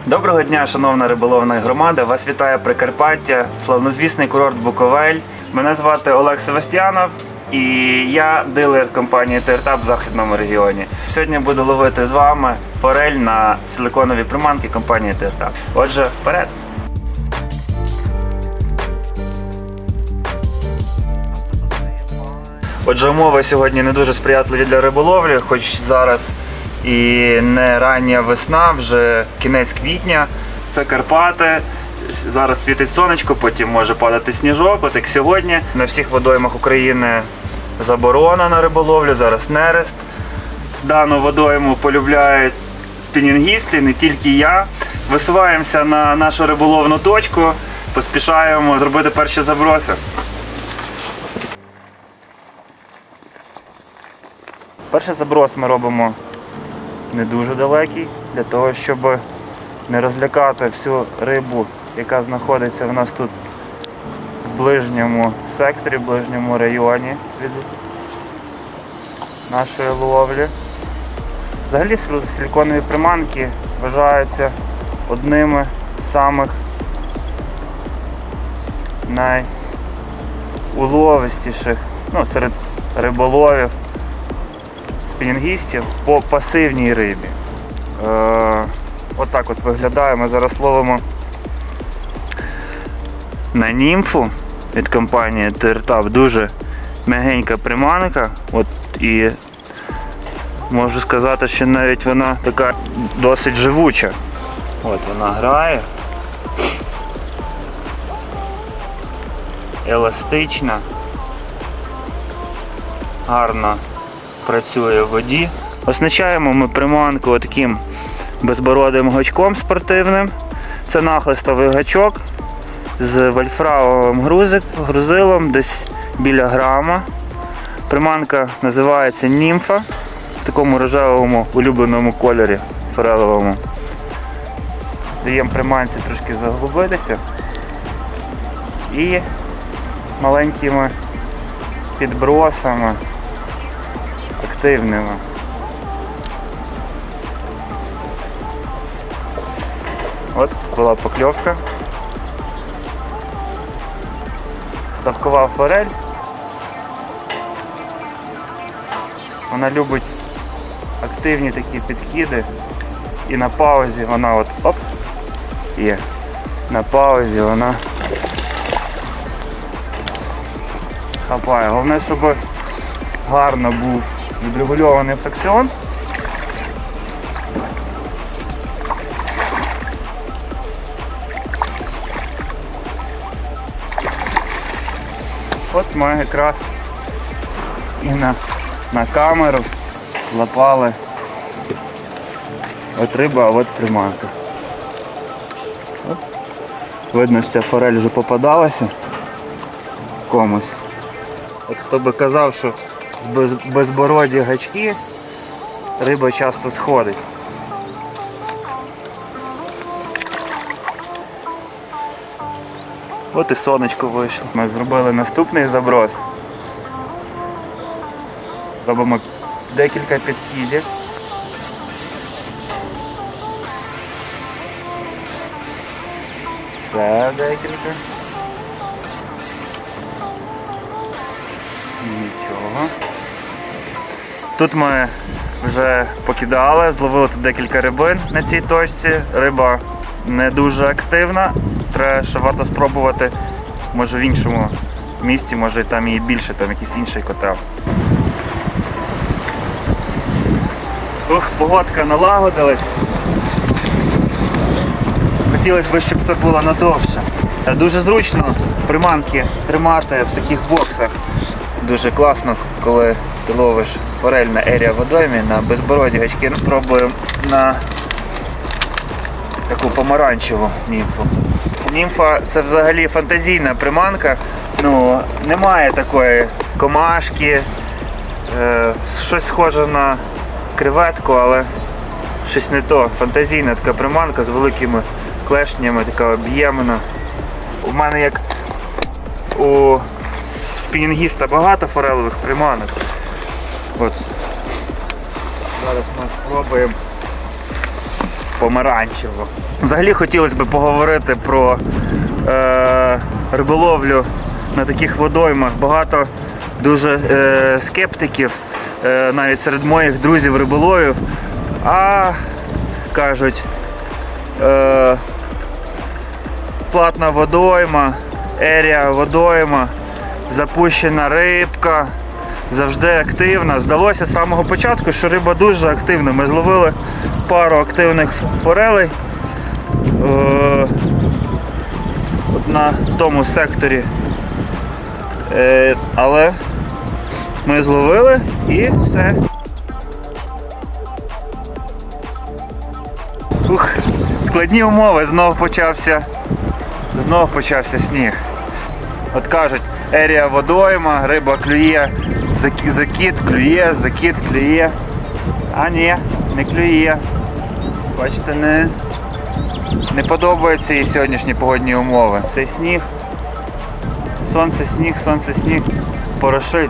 Доброго дня, шановна риболовна громада! Вас вітає Прикарпаття, славнозвісний курорт Буковель. Мене звати Олег Севастьянов і я дилер компанії TRTAP в Західному регіоні. Сьогодні буду ловити з вами форель на силиконові приманки компанії TRTAP. Отже, вперед! Отже, умови сьогодні не дуже сприятливі для риболовлі, хоч зараз і не рання весна, вже кінець квітня, це Карпати, зараз світить сонечко, потім може падати сніжок, от як сьогодні. На всіх водоймах України заборона на риболовлю, зараз нерест. Дану водойму полюбляють спінінгісти, не тільки я. Висуваємося на нашу риболовну точку, поспішаємо зробити перші заброси. Перший заброс ми робимо не дуже далекий, для того, щоб не розлякати всю рибу, яка знаходиться в нас тут в ближньому секторі, в ближньому районі від нашої ловлі. Взагалі силиконові приманки вважаються одними з самих найуловистіших серед риболовів, спінінгістів по пасивній рибі. Отак от виглядає. Ми зараз ловимо на німфу від компанії TRTAP. Дуже м'ягенька приманка. І можу сказати, що навіть вона така досить живуча. От вона грає. Еластична. Гарно працює в воді. Оснащаємо ми приманку таким безбородим гачком спортивним. Це нахлистовий гачок з вольфрамовим грузилом, десь біля грама. Приманка називається німфа, в такому рожевому улюбленому кольорі форелевому. Даємо приманці трошки заглибитися і маленькими підбросами активними. От була покльовка. Ставкова форель. Вона любить активні такі підкиди. І на паузі вона оп, є. На паузі вона хапає. Головне, щоб гарно був відрегульований фрикціон. От ми якраз і на камеру лапали от риба, а от приманка. От. Видно, що ця форель вже попадалася комусь. От хто би казав, що безбороді гачки риба часто сходить. От і сонечко вийшло. Ми зробили наступний заброс. Робимо декілька підкидів. Ще декілька. Нічого. Тут ми вже покидали, зловили тут декілька рибин на цій точці. Риба не дуже активна, треба, що варто спробувати, може в іншому місці, може там її більше, там якийсь інший котел. Погодка налагодилась. Хотілося б, щоб це було надовше. Дуже зручно приманки тримати в таких боксах. Дуже класно, коли ти ловиш форель на ерія водоймі, на безбороді гачки. Спробуємо на таку помаранчеву німфу. Німфа – це взагалі фантазійна приманка. Немає такої комашки, щось схоже на креветку, але щось не то. Фантазійна така приманка з великими клешнями, така об'ємна. У мене, як у спінінгіста, багато форелевих приманок. От. Зараз ми спробуємо помаранчево. Взагалі хотілося б поговорити про риболовлю на таких водоймах. Багато дуже скептиків, навіть серед моїх друзів риболовів, кажуть, платна водойма, ерія водойма, запущена рибка, завжди активна. Здалося з самого початку, що риба дуже активна. Ми зловили пару активних форелей от на тому секторі. Але ми зловили і все. Складні умови, знов почався сніг. От кажуть, ерія водойма, риба клює, закид клює, закид клює. А ні, не клює. Бачите, не подобаються їй сьогоднішні погодні умови. Цей сніг, сонце, сніг, порошить.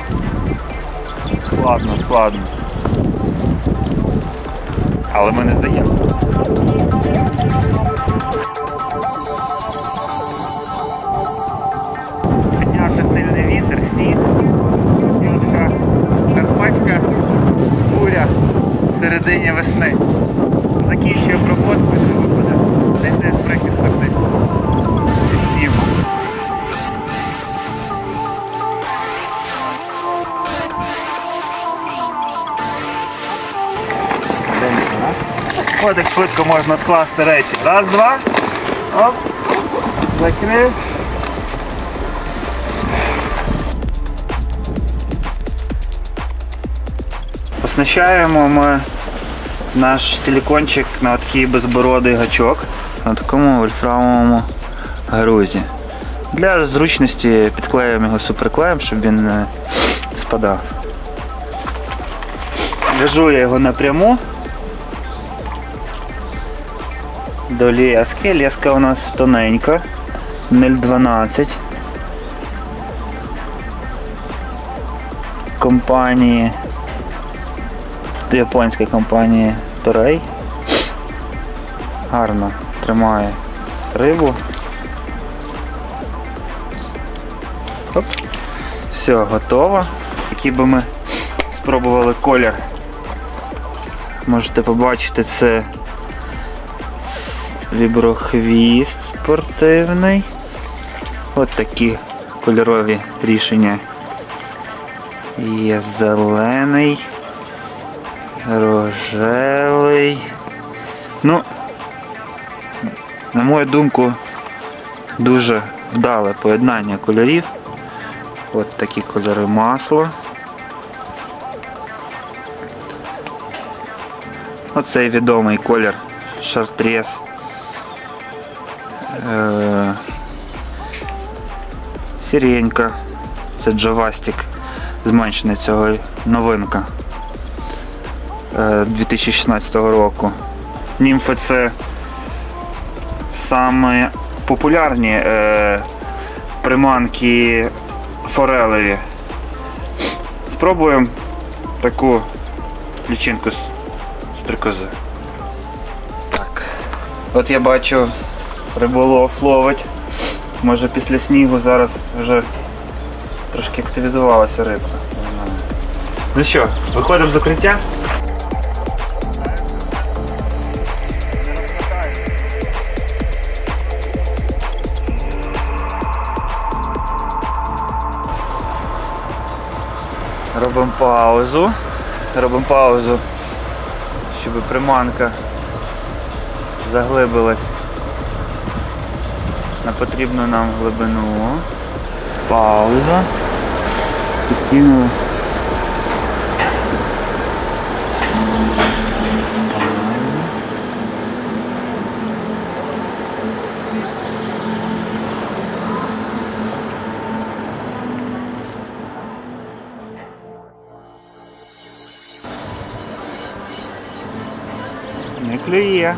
Складно. Але ми не здаємо. Піднявся сильний вітер, сніг. І от така карпатська буря в середині весни. Закінчує проводку і треба буде знайти прихисток десь. Всім. Ось так швидко можна скласти речі. Раз, два. Оп. Закрив. Оснащаємо ми наш силікончик на такий безбородий гачок на такому вольфрамовому грузі. Для зручності підклеюємо його суперклеєм, щоб він не спадав. В'яжу я його напряму до лески. Леска у нас тоненька, 0,12. Компанії, японської компанії Toray. Гарно тримає рибу. Оп. Все, готово. Який би ми спробували колір. Можете побачити, це віброхвіст спортивний. От такі кольорові рішення. Є зелений, рожевий. Ну, на мою думку, дуже вдале поєднання кольорів. От такі кольори масла. Оцей відомий колір шартрез. Сіренька. Це Джавастик. Зменшений цього новинка 2016 року. Німфи — це саме популярні приманки форелеві. Спробуємо таку лічинку з стрикози. Так. От я бачу, риболов ловить. Може після снігу зараз вже трошки активізувалася рибка. Ну що, виходимо з укриття? Робимо паузу, щоб приманка заглибилась на потрібну нам глибину. Пауза. Підкинули. Не клює.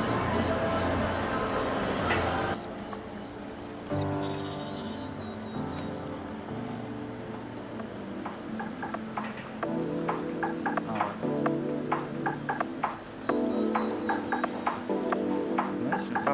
Знаєш?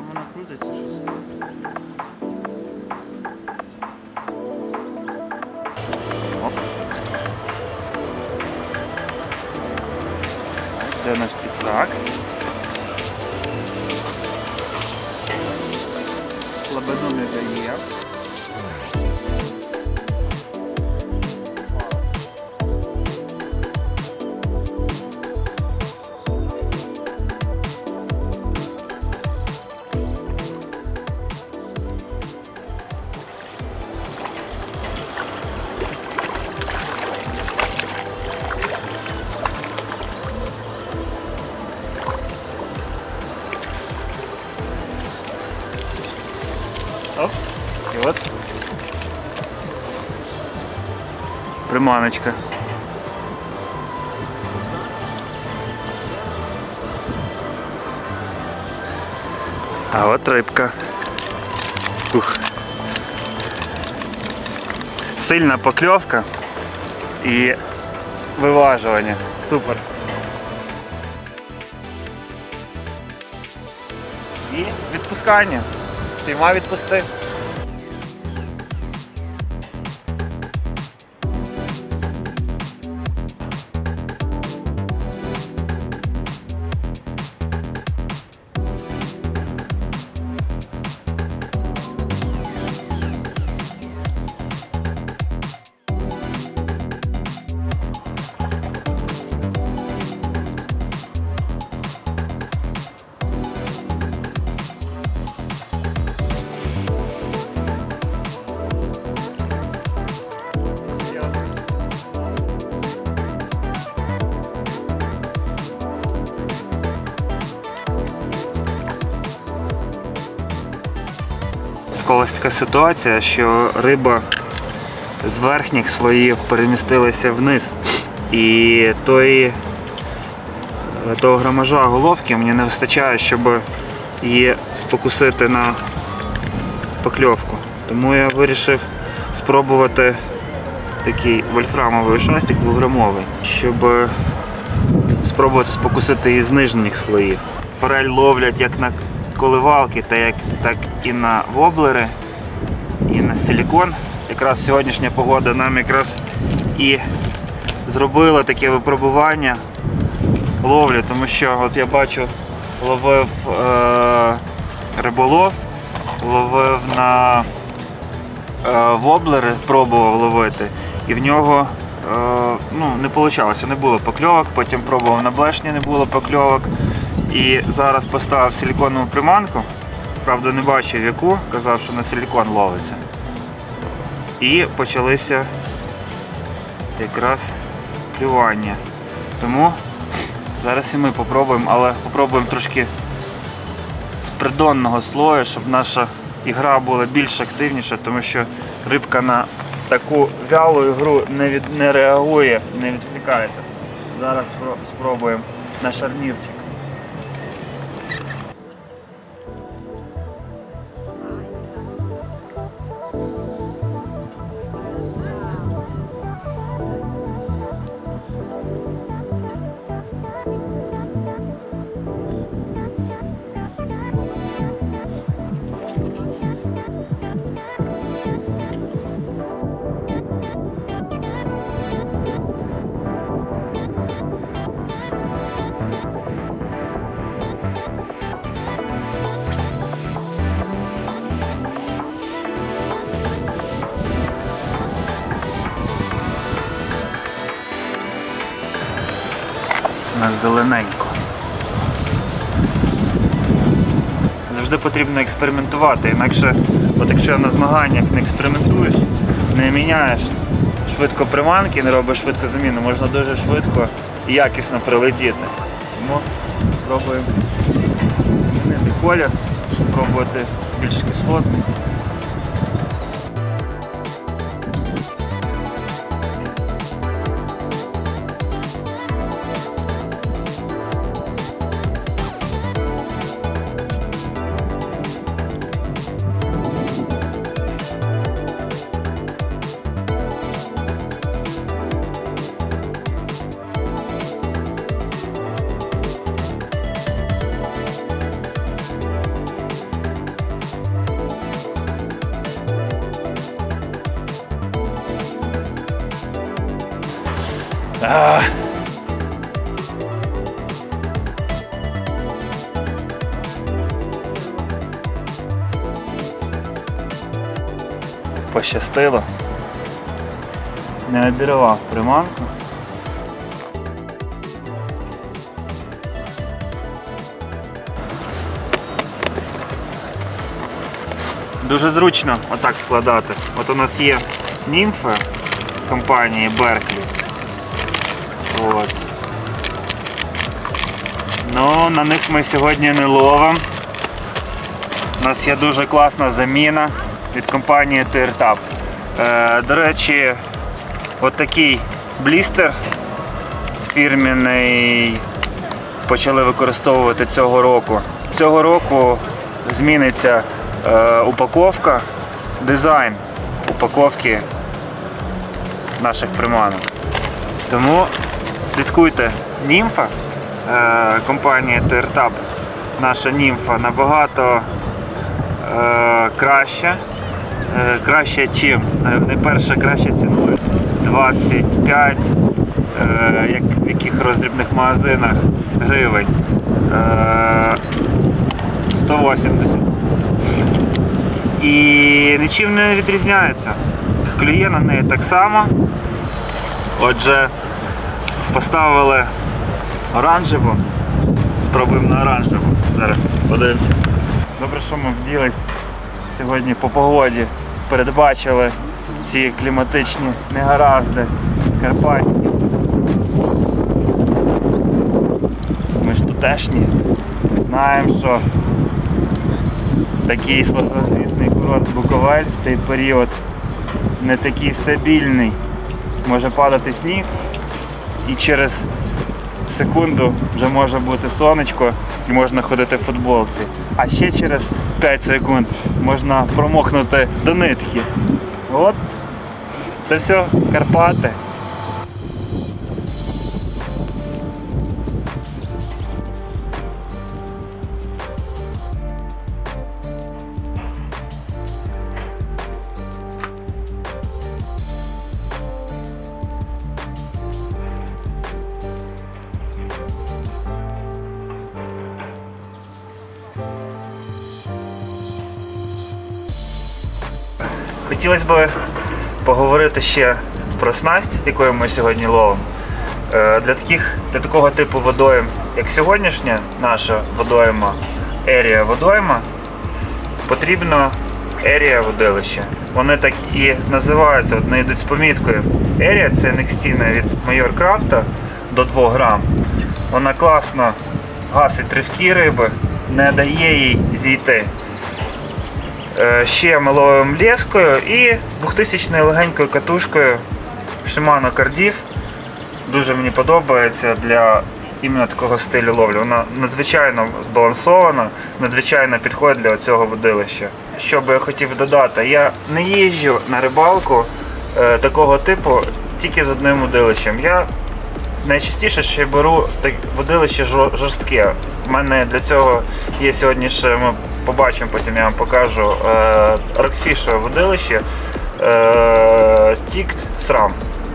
І от приманочка. А от рибка. Ух. Сильна покльовка і виважування. Супер. І відпускання. Спіймав, відпустив. Склалась така ситуація, що риба з верхніх слоїв перемістилася вниз. І того грамажа головки мені не вистачає, щоб її спокусити на покльовку. Тому я вирішив спробувати такий вольфрамовий ушастик 2-грамовий, щоб спробувати спокусити її з нижніх слоїв. Форель ловлять як на коливалки, так і на воблери, і на силікон. Якраз сьогоднішня погода нам якраз і зробила таке випробування ловлі, тому що от я бачу, ловив риболов, ловив на воблери, пробував ловити, і в нього не вийшло, не було покльовок, потім пробував на блешні, не було покльовок. І зараз поставив силіконову приманку, правда не бачив яку, казав, що на силікон ловиться. І почалися якраз клювання. Тому зараз і ми попробуємо, але попробуємо трошки з придонного слою, щоб наша ігра була більш активніша, тому що рибка на таку вялу ігру не реагує, не відкликається. Зараз спробуємо на шарнірчик. У нас зелененько. Завжди потрібно експериментувати, інакше, от якщо на змаганнях не експериментуєш, не міняєш швидко приманки, не робиш швидко заміну, можна дуже швидко і якісно прилетіти. Тому спробуємо змінити колір, спробувати більш кислотний. Пощастило, не обірвав приманку. Дуже зручно отак складати. От у нас є німфи компанії Берклі. От. Ну, на них ми сьогодні не ловимо. У нас є дуже класна заміна. від компанії TIRTAP. До речі, отакий блістер фірміний почали використовувати цього року. Цього року зміниться упаковка, дизайн упаковки наших приманок. Тому слідкуйте. Німфа компанії TIRTAP. Наша німфа набагато краще чим. Найперше, краще цінує 25, як в яких роздрібних магазинах, гривень. 180. І нічим не відрізняється. Клює на неї так само. Отже, поставили оранжеву. Спробуємо на оранжеву. Зараз подивимося. Добре, що ми вділись сьогодні по погоді. Передбачили ці кліматичні негаразди карпатські. Ми ж тутешні. Знаємо, що такий славнозвісний курорт Буковель в цей період не такий стабільний. Може падати сніг і через секунду вже може бути сонечко і можна ходити в футболці. А ще через 5 секунд можна промокнути до нитки. От, це все Карпати. Хотілося б поговорити ще про снасть, якою ми сьогодні ловимо. Для такого типу водойм, як сьогоднішня наша водойма, ерія водойма, потрібно ерія водилище. Вони так і називаються, вони йдуть з поміткою. Ерія – це некстійна від Major Craft до 2 грам. Вона класно гасить ривки риби, не дає їй зійти. Ще ми ловимо лескою і 2000 легенькою катушкою Shimano Cardiff. Дуже мені подобається для іменно такого стилю ловлі. Вона надзвичайно збалансована, надзвичайно підходить для цього водилища. Що би я хотів додати, я не їжджу на рибалку такого типу тільки з одним водилищем. Я найчастіше ще беру водилище жорстке. У мене для цього є сьогодні ще, ми побачимо, потім я вам покажу, рокфішове водилище Tict SRAM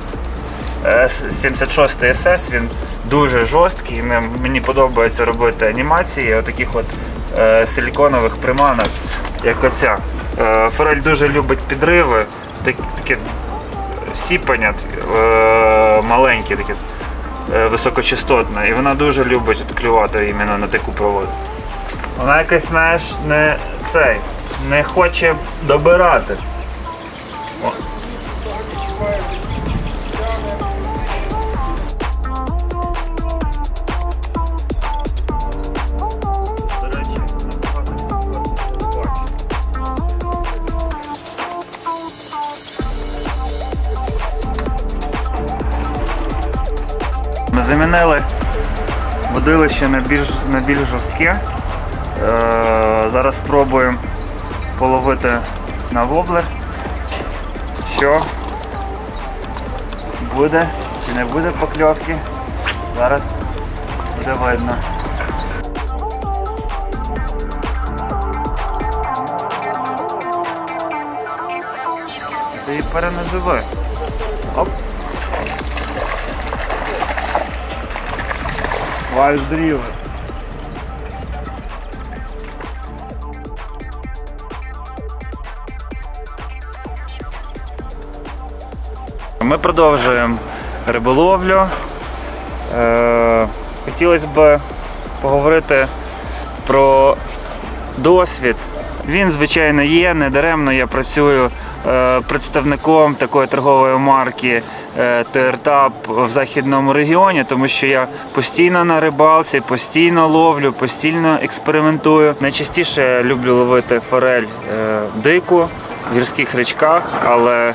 76 SS, він дуже жорсткий, мені подобається робити анімації отаких от силіконових приманок, як оця. Форель дуже любить підриви, таке сіпання маленьке, таке високочастотне, і вона дуже любить клювати іменно на таку проводку. Вона якось, знаєш, не хоче добирати. О. Ми замінили водилище на більш жорстке. Зараз спробуємо половити на воблер. Що буде чи не буде покльовки, зараз буде видно. Ти її перенаживи. Оп. Вальдріли. Ми продовжуємо риболовлю. Хотілося б поговорити про досвід. Він, звичайно, є, недаремно я працюю представником такої торгової марки ТРТАП в західному регіоні, тому що я постійно на рибалці, постійно ловлю, постійно експериментую. Найчастіше я люблю ловити форель дику в гірських річках, але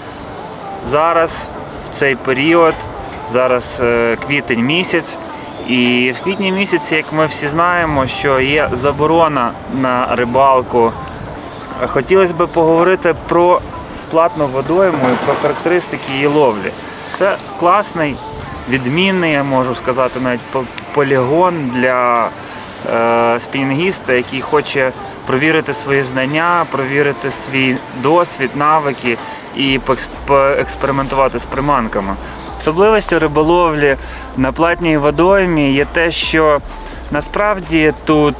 зараз в цей період, зараз квітень місяць, і в квітні місяці, як ми всі знаємо, що є заборона на рибалку. Хотілося б поговорити про платну водойму і про характеристики її ловлі. Це класний, відмінний, я можу сказати, навіть полігон для спінінгіста, який хоче провірити свої знання, провірити свій досвід, навики і поекспериментувати з приманками. Особливістю риболовлі на платній водоймі є те, що насправді тут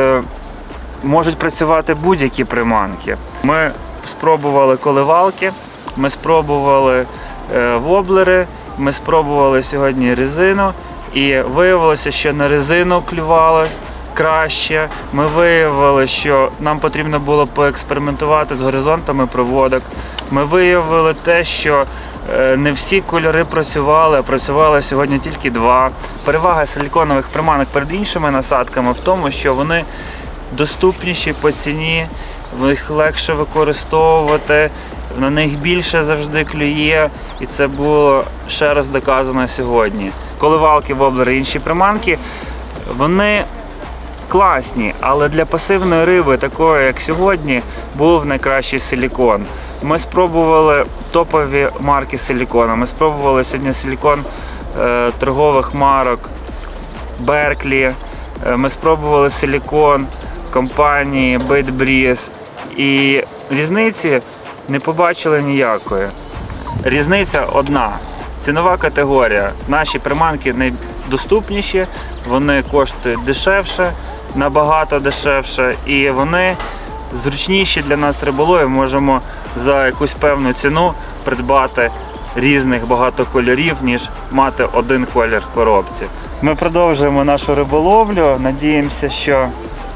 можуть працювати будь-які приманки. Ми спробували коливалки, ми спробували воблери, ми спробували сьогодні резину і виявилося, що на резину клювали краще. Ми виявили, що нам потрібно було поекспериментувати з горизонтами проводок. Ми виявили те, що не всі кольори працювали, а працювали сьогодні тільки два. Перевага силіконових приманок перед іншими насадками в тому, що вони доступніші по ціні, їх легше використовувати, на них більше завжди клює, і це було ще раз доказано сьогодні. Коливалки, воблери, інші приманки, вони класні, але для пасивної риби, такої як сьогодні, був найкращий силікон. Ми спробували топові марки силікона, ми спробували сьогодні силікон торгових марок Berkley, ми спробували силікон компанії Bait Breeze, і різниці не побачили ніякої. Різниця одна. Цінова категорія. Наші приманки найдоступніші, вони коштують дешевше, набагато дешевше, і вони зручніші для нас риболовів. Можемо за якусь певну ціну придбати різних багато кольорів, ніж мати один колір в коробці. Ми продовжуємо нашу риболовлю, надіємося, що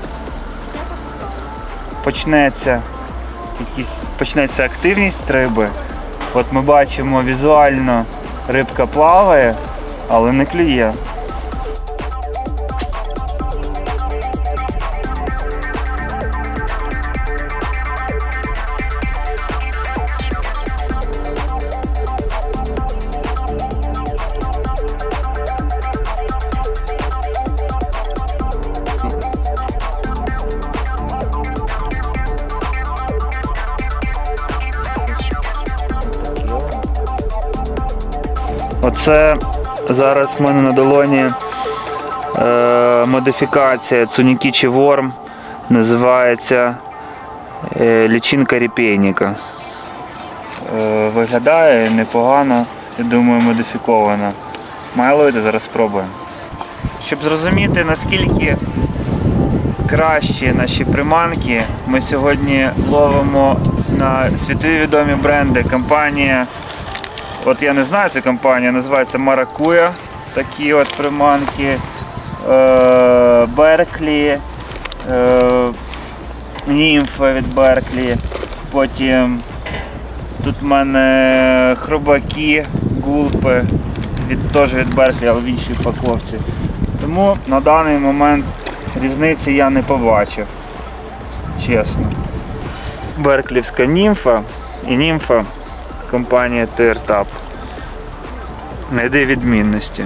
почнеться активність риби. От ми бачимо візуально, рибка плаває, але не клює. Оце зараз в мене на долоні модифікація Цунікічі Ворм, називається лічинка репейника. Виглядає непогано, я думаю, модифіковано. Має ловити, зараз спробуємо. Щоб зрозуміти, наскільки кращі наші приманки, ми сьогодні ловимо на світові відомі бренди. Компанія, от я не знаю, ця компанія, називається Maracuja, такі от приманки, Berkley, Nympha від Berkley, потім тут в мене хробаки, гулпи, теж від Berkley, але в іншій упаковці. Тому на даний момент різниці я не побачив, чесно. Берклівська німфа і німфа компанія ТРТАП. Найди відмінності.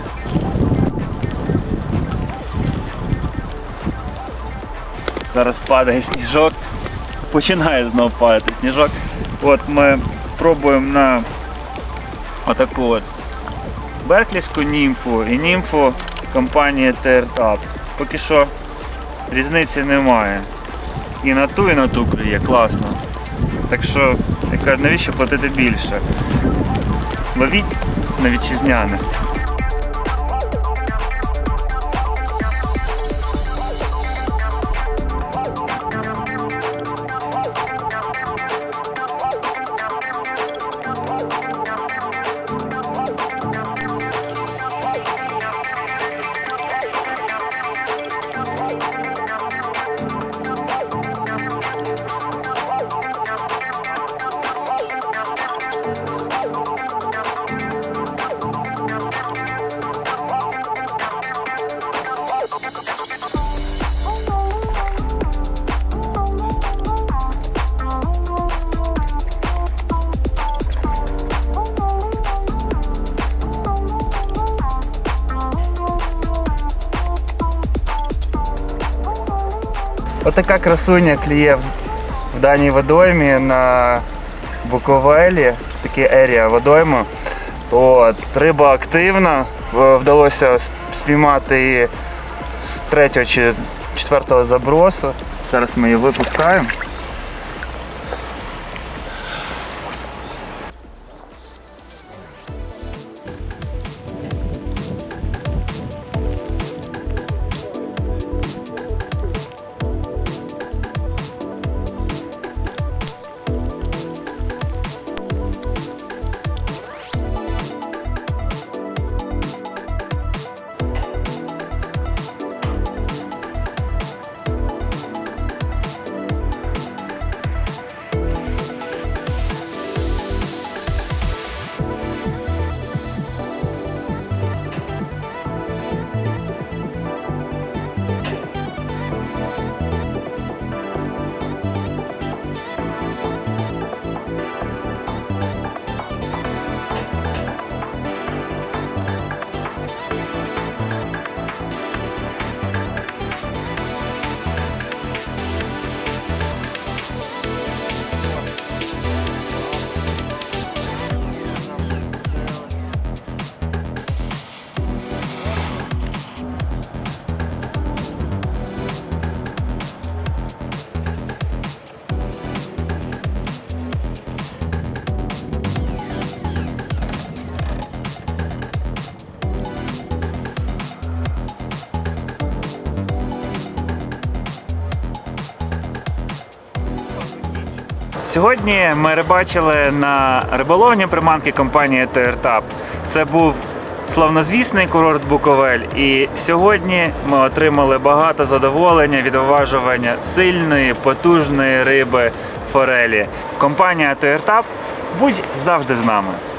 Зараз падає сніжок, починає знову падати сніжок. От ми пробуємо на отаку от берклівську німфу і німфу компанії ТРТАП. Поки що різниці немає. І на ту клює, класно. Так що, я кажу, навіщо платити більше? Ловіть на вітчизняне. Отака красуня клює в даній водоймі на Буковелі, такі ерія водойми. От, риба активна, вдалося спіймати її з 3-го чи 4-го забросу. Зараз ми її випускаємо. Сьогодні ми рибачили на риболовні приманки компанії TRTAP. Це був славнозвісний курорт Буковель, і сьогодні ми отримали багато задоволення від виважування сильної, потужної риби форелі. Компанія TRTAP, будь завжди з нами!